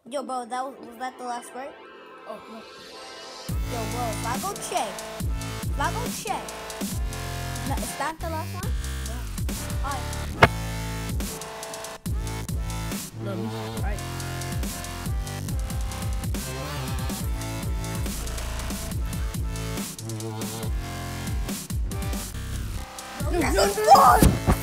Yo, bro, was that the last word? Oh, no. Yo, bro, if I go check. No, is that the last one? Yeah. Alright. Let me try. No, no, no.